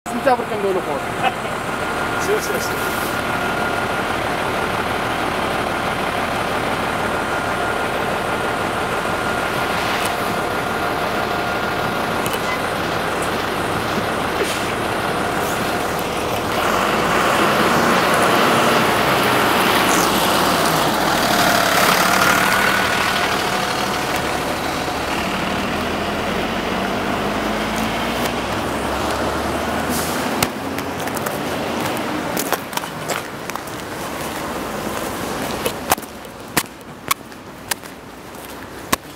Xin chào và hẹn gặp lại. Sim, sim, sim.